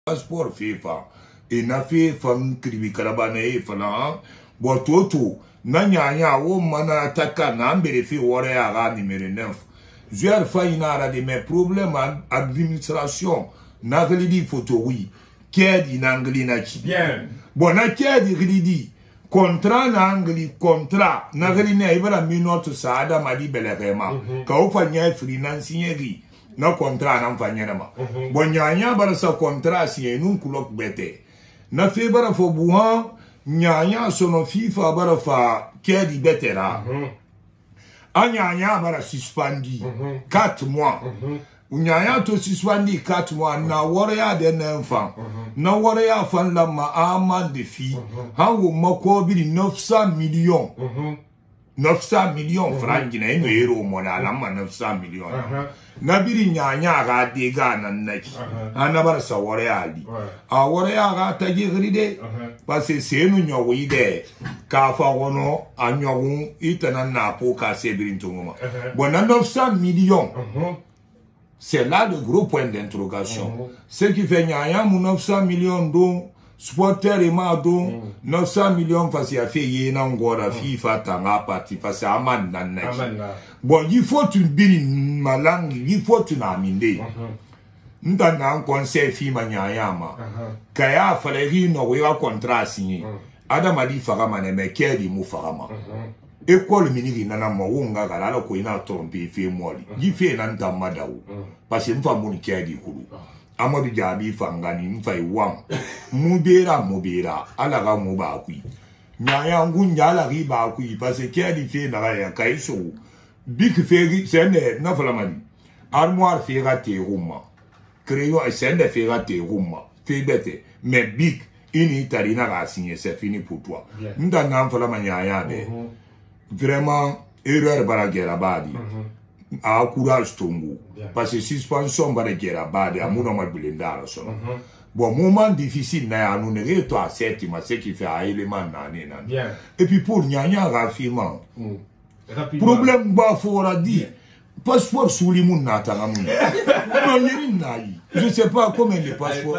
passeport FIFA et na FIFA kribi karabane e fana bo toto na nyanya wo mana taka na mbere fi wore aga numéro 9 zuer fa ina ara de mes problèmes administration na glidi photo oui kedi na ngli na chi bien bon na kedi glidi contrat na angli contrat na glidi na ibara minute saada madi belegema ka ufanya freelance yegi na contrat na mfanya na ma bon nyanya bara sa contrat si nun kulok bete na fe bara fo buha nyanya sono FIFA bara fa kedi betera anyanya bara suspendi 4 mois nyanya to suspendi 4 mois na wore ya de na mfa na wore ya fan la ma amende fi hawo mako bi 900 millions 900 millions francs na eno euro mo na la ma 900 millions na biri nyanya ga de ga na naki ana bara sa wore ya di a wore ya ga ta ji gride parce que c'est nous nyowo ide ka fa wono anyowo itana na po ka se biri ntongoma bon na 900 millions c'est là le gros point d'interrogation ce qui fait nyanya mu 900 millions dont supporter et ma don 900 millions parce a fait yena ngora FIFA tanga parti parce aman nan naki bon il faut une biri malangi il faut une aminde nda na conseil fi manyaya ma kaya faleri no we wa contrat signé adama di fagama ne me kedi mu fagama école minigi nana ma wonga gala ko ina tromper fi moli yi fi na nda madawu parce que mfa mun kedi kulu amadu jabi fangani mfa iwam mubera ala ga mu ba ku nyaya ngunya ala ri ba ku parce que kedi fi na ya kaiso big fi sene na falamani armoire fi ga te ruma crayon et c'est de faire tes roues fait bête mais big ini tarina va signer c'est fini pour toi nda na fala manyaya de vraiment erreur baragera badi a courage tongo parce que suspension baragera badi amuna mabulenda so bon moment difficile na anu ne to a septima ce qui fait a élément na et puis pour nyanya rapidement problème ba fora di passeport sous les moun natanga moun non yeri nayi je sais pas comment le passeport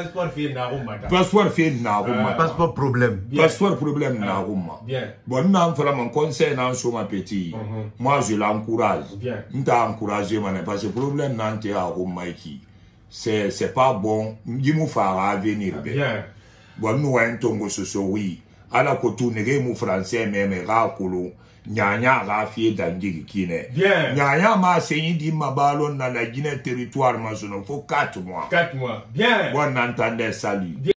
fait na roma passeport problème na roma bon na fala mon conseil na so ma petit moi je l'encourage nta encourager man parce que problème na nte a roma qui c'est pas bon dimu fara venir bien bon nous un tongo so oui ala ko tourner mu français même ra kolo nyanya ga fie dangi kine nyanya ma seyi di mabalo na la Guinée territoire ma sono fo 4 mois bien bon entendez salut